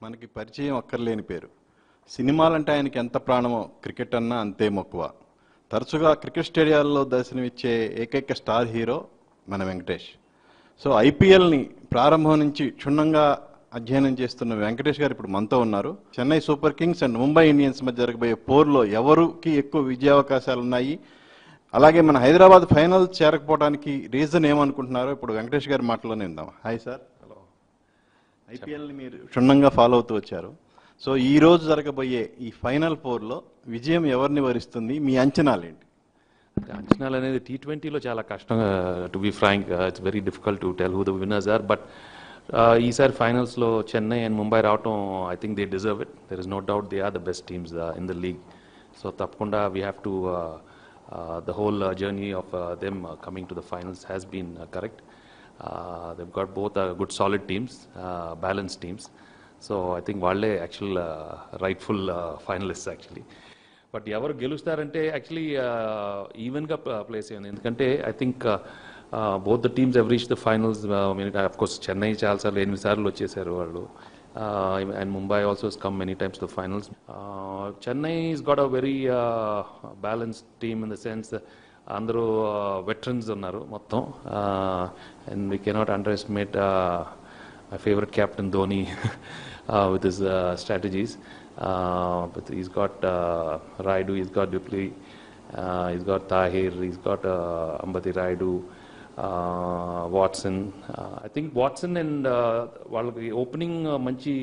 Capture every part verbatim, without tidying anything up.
మనకి పరిచయం అక్కర్లేని పేరు. సినిమాలంటే ఆయనకి ఎంత ప్రాణమో క్రికెట్ అన్నా అంతే మక్కువ. తరచుగా క్రికెట్ స్టేడియాల్లో దర్శనమిచ్చే ఏకైక స్టార్ హీరో మన వెంకటేష్. సో ఐపీఎల్ని ప్రారంభం నుంచి క్షుణ్ణంగా అధ్యయనం చేస్తున్న వెంకటేష్ గారు ఇప్పుడు మనతో ఉన్నారు. Chennai Super Kings and Mumbai Indians మధ్య జరగబోయే పోర్లో ఎవరికి ఎక్కువ విజయావకాశాలు ఉన్నాయి, అలాగే మన హైదరాబాద్ ఫైనల్ చేరకపోవడానికి రీజన్ ఏమనుకుంటున్నారో ఇప్పుడు వెంకటేష్ గారి మాటలోనే ఉందాం. Hi sir. హలో. ఐపీఎల్ని మీరు క్షుణ్ణంగా ఫాలో అవుతూ వచ్చారు. సో ఈ రోజు జరగబోయే ఈ ఫైనల్ ఫోర్లో విజయం ఎవరిని వరిస్తుంది, మీ అంచనాలు ఏంటి? అంచనాలు అనేది టీ ట్వంటీలో చాలా కష్టం. To be frank, it's very difficult to tell who the winners are. But ఈసారి ఫైనల్స్లో చెన్నై అండ్ ముంబై రావటం, I think they deserve it. There is no doubt they are the best teams in the league. So తప్పకుండా we have to the whole journey of them coming to the finals has been correct. They've got both good solid teams, balance teams. So I think వాళ్ళే actual rightful finalist actually. But ఎవరు గెలుస్తారంటే actually ఈవెన్గా place అయింది. ఎందుకంటే I think both the teams have reach the finals. Of course Chennai చాలాసార్లు ఎనిమిది సార్లు వచ్చేసారు వాళ్ళు, and Mumbai also has come many times to finals. Chennai is got a very balanced team in the sense అందరూ వెటరన్స్ ఉన్నారు మొత్తం. And we cannot underestimate my favorite captain Dhoni uh, with his uh, strategies. Uh, but he's got uh, Raidu, he's got Dupley, uh, he's got Tahir, he's got uh, Ambati Raidu, uh, Watson. Uh, I think Watson and while uh, opening uh, manchi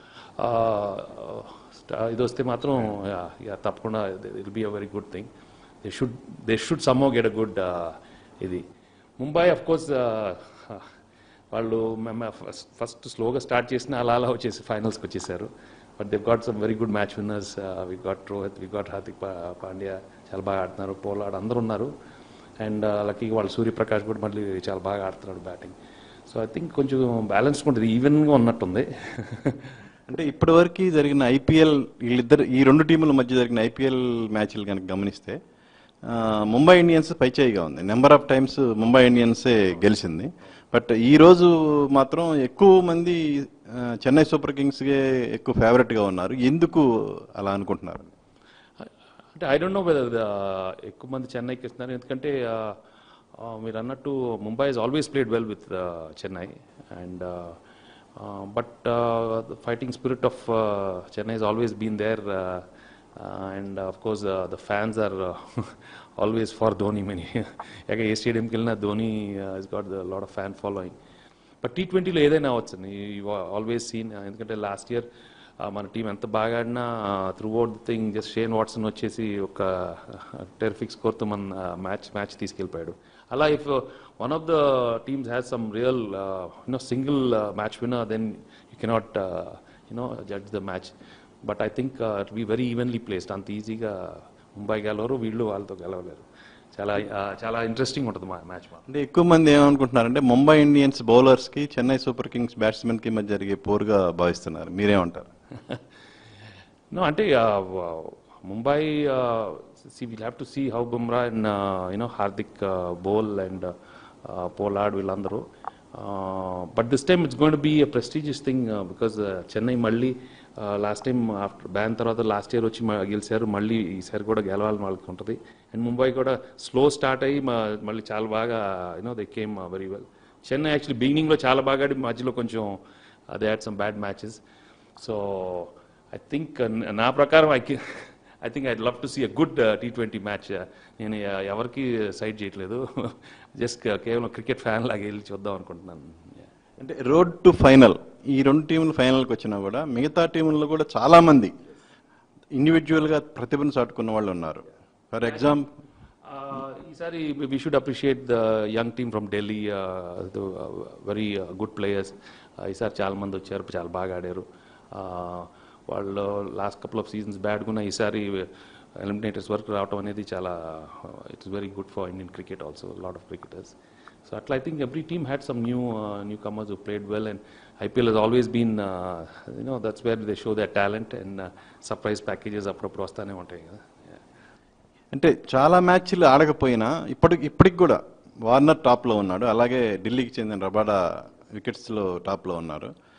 idoste matram yeah yeah tappakunda it will be a very good thing. They should they should somehow get a good idi. Mumbai of course uh, వాళ్ళు first స్లోగా start చేసిన అలా అలా వచ్చేసి ఫైనల్స్కి వచ్చేసారు. But they got some very good match winners. We got Rohit, we got Hardik Pandya చాలా బాగా ఆడుతున్నారు, పోలాడ్ అందరూ ఉన్నారు. అండ్ లక్కీ వాళ్ళు సూర్యప్రకాష్ కూడా మళ్ళీ చాలా బాగా ఆడుతున్నాడు బ్యాటింగ్. సో ఐ థింక్ కొంచెం బ్యాలెన్స్గా ఉంటుంది, ఈవెన్గా ఉన్నట్టుంది. అంటే ఇప్పటివరకు జరిగిన ఐపీఎల్ వీళ్ళిద్దరు ఈ రెండు టీముల మధ్య జరిగిన ఐపీఎల్ మ్యాచ్లు కనుక గమనిస్తే ముంబై ఇండియన్స్ పైచేయిగా ఉంది. నెంబర్ ఆఫ్ టైమ్స్ ముంబై ఇండియన్సే గెలిచింది. బట్ ఈరోజు మాత్రం ఎక్కువ మంది చెన్నై సూపర్ కింగ్స్కే ఎక్కువ ఫేవరెట్గా ఉన్నారు. ఎందుకు అలా అనుకుంటున్నారు? అంటే ఐ డోంట్ నో వెదర్ ఎక్కువ మంది చెన్నైకి ఇస్తున్నారు. ఎందుకంటే మీరు అన్నట్టు Mumbai has always played well with Chennai. And but fighting spirit of Chennai has always been there. And of course the fans are always for Dhoni. Many yaga ఏ స్టేడియంకి వెళ్ళినా Dhoni has got a lot of fan following. But T ట్వంటీలో ఏదైనా అవచ్చు, you always seen. ఎందుకంటే last year మన team ఎంత బాగా ఆడినా throughout the thing just Shane Watson వచ్చేసి ఒక టెరిఫిక్ స్కోర్తో మన మ్యాచ్ మ్యాచ్ తీసుకెళ్ళిపోయాడు. అలా if one of the teams has some real you know single match winner, then you cannot you know judge the match. But I think it be very evenly placed. అంత ఈజీగా ముంబై గెలవరు, వీళ్ళు వాళ్ళతో గెలవలేరు. చాలా చాలా ఇంట్రెస్టింగ్ ఉంటుంది మా మ్యాచ్. అంటే ఎక్కువ మంది ఏమనుకుంటున్నారంటే ముంబై ఇండియన్స్ బౌలర్స్కి చెన్నై సూపర్ కింగ్స్ బ్యాట్స్మెన్కి మధ్య జరిగే పోరుగా భావిస్తున్నారు. మీరేమంటారు? నో, అంటే Mumbai see will have to see how Bumrah and you know Hardik bowl and Pollard వీళ్ళందరూ. But this time it's going to be a prestigious thing because Chennai మళ్ళీ లాస్ట్ టైం ఆఫ్టర్ బ్యాన్ తర్వాత లాస్ట్ ఇయర్ వచ్చి గెలిచారు, మళ్ళీ ఈసారి కూడా గెలవాలని వాళ్ళకి ఉంటుంది. అండ్ ముంబై కూడా స్లో స్టార్ట్ అయ్యి మళ్ళీ చాలా బాగా you know they came very well. Chennai actually బిగినింగ్లో చాలా బాగా ఆడి మధ్యలో కొంచెం they had some bad matches. So I think నా ప్రకారం I I think I'd love to see a good T twenty match. నేను ఎవరికి సైడ్ చేయట్లేదు, జస్ట్ కేవలం క్రికెట్ ఫ్యాన్ లాగా వెళ్ళి చూద్దాం అనుకుంటున్నాను. అంటే రోడ్ టు ఫైనల్ ఈ రెండు టీములు ఫైనల్కి వచ్చినా కూడా మిగతా టీముల్లో కూడా చాలామంది ఇండివిజువల్గా ప్రతిభను చాటుకున్న వాళ్ళు ఉన్నారు. ఫర్ ఎగ్జాంపుల్ ఈసారి we should appreciate the young team from Delhi, very good players. ఈసారి చాలామంది వచ్చారు, చాలా బాగా ఆడారు. వాళ్ళు లాస్ట్ కపుల్ ఆఫ్ సీజన్స్ బ్యాడ్గా ఉన్న ఈసారి ఎలిమినేటర్స్ వరకు రావడం అనేది చాలా it's very good for Indian cricket also, lot of cricketers. So I think every team had some new uh, newcomers who played well, and I P L has always been, uh, you know, that's where they show their talent, and uh, surprise packages appropriate వస్తానే ఉంటాయి కదా. అంటే చాలా మ్యాచ్లు ఆడకపోయినా ఇప్పటికి ఇప్పటికి కూడా Warner టాప్లో ఉన్నాడు. అలాగే ఢిల్లీకి చెందిన రబాడా వికెట్స్లో టాప్లో ఉన్నారు.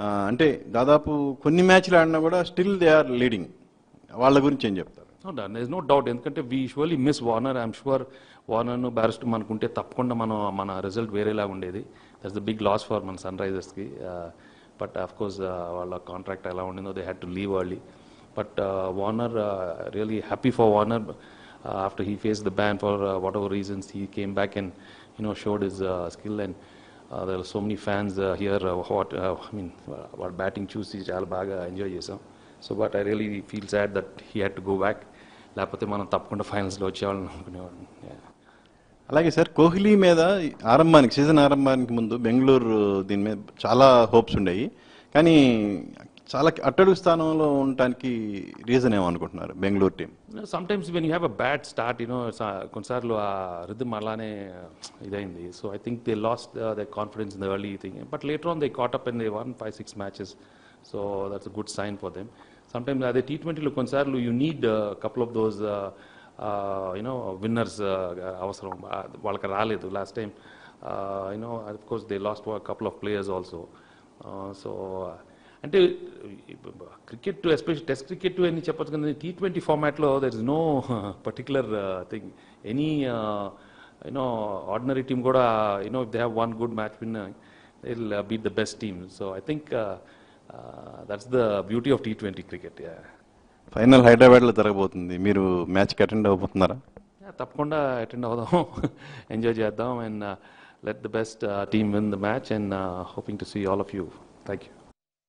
అంటే దాదాపు కొన్ని మ్యాచ్లు ఆడినా కూడా స్టిల్ దే ఆర్ లీడింగ్. వాళ్ళ గురించి ఏం చెప్తారు? No, there is no doubt. ఎందుకంటే we usually miss Warner. I'm sure వార్నర్ను బ్యారిస్టర్ మనకుంటే తప్పకుండా మనం మన రిజల్ట్ వేరేలా ఉండేది. That's the big loss for మన సన్ రైజర్స్కి. బట్ ఆఫ్ కోర్స్ వాళ్ళ కాంట్రాక్ట్ ఎలా ఉండిందో they had to leave early. But Warner, really happy for Warner. After he face the ban for whatever reasons he came back and you know showed his skill. And there are so many fans here what I mean వాళ్ళ batting చూసి చాలా బాగా enjoy చేసాం. So but I really feel sad that he had to go back. లేకపోతే మనం తప్పకుండా ఫైనల్స్లో వచ్చేవాళ్ళని అనుకునేవాళ్ళం. అలాగే sir, Kohli మీద ఆరంభానికి సీజన్ ఆరంభానికి ముందు బెంగళూరు దీని మీద చాలా హోప్స్ ఉండేవి. కానీ చాలా అట్టడుగు స్థానంలో ఉండటానికి రీజన్ ఏమనుకుంటున్నారు Bengaluru team? Sometimes when you have a bad start, you know కొన్నిసార్లు ఆ రిథమ్ అలానే ఇదైంది. So I think they lost the confidence in the early thing. But later on they caught up and they won five six matches. So that's a good sign for them. Sometimes అదే T ట్వంటీలో కొన్నిసార్లు you need couple of those you know winners అవసరం. వాళ్ళకి రాలేదు last time. You know of course they lost couple of players also. So అంటే cricket, especial test cricket అని చెప్పచ్చు, కానీ టీ ట్వంటీ ఫార్మాట్లో there is no particular thing. Any you know ordinary team కూడా you know if they have one good match winner they will beat the best team. So I think that's the beauty of T twenty cricket. Final హైదరాబాద్లో జరగబోతుంది. మీరు మ్యాచ్కి attend అవ్వబోతున్నారా? తప్పకుండా attend అవుదాం, enjoy చేద్దాం. And let the best team win the match and hoping to see all of you. Thank you.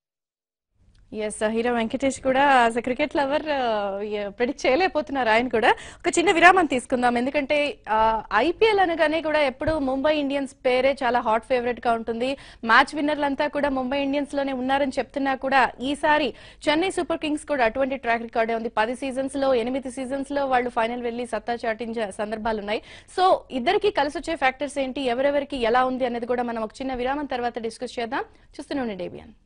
Yes, hero Venkatesh కూడా as a cricket lover predict చేయలేకపోతున్నారు. ఆయన కూడా ఒక చిన్న విరామం తీసుకుందాం. ఎందుకంటే ఐపీఎల్ అనగానే కూడా ఎప్పుడు ముంబై ఇండియన్స్ పేరే చాలా హాట్ ఫేవరెట్ గా ఉంటుంది. మ్యాచ్ విన్నర్లంతా కూడా ముంబై ఇండియన్స్ లోనే ఉన్నారని చెప్తున్నా కూడా ఈసారి చెన్నై సూపర్ కింగ్స్ కూడా అటువంటి ట్రాక్ రికార్డే ఉంది. పది సీజన్స్ లో ఎనిమిది సీజన్స్ లో వాళ్ళు ఫైనల్ వెళ్లి సత్తా చాటించే సందర్భాలు ఉన్నాయి. సో ఇద్దరికి కలిసి వచ్చే ఫ్యాక్టర్స్ ఏంటి, ఎవరెవరికి ఎలా ఉంది అనేది కూడా మనం ఒక చిన్న విరామం తర్వాత డిస్కస్ చేద్దాం. చూస్తూనే ఉండండి ఏబిఎన్.